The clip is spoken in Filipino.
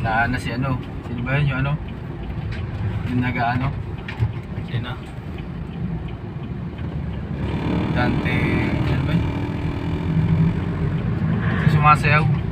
na si ano. Sino ba yun yung ano? Yung nag-ano? Sino? Dante, ano ba yun? Yung sumasayaw.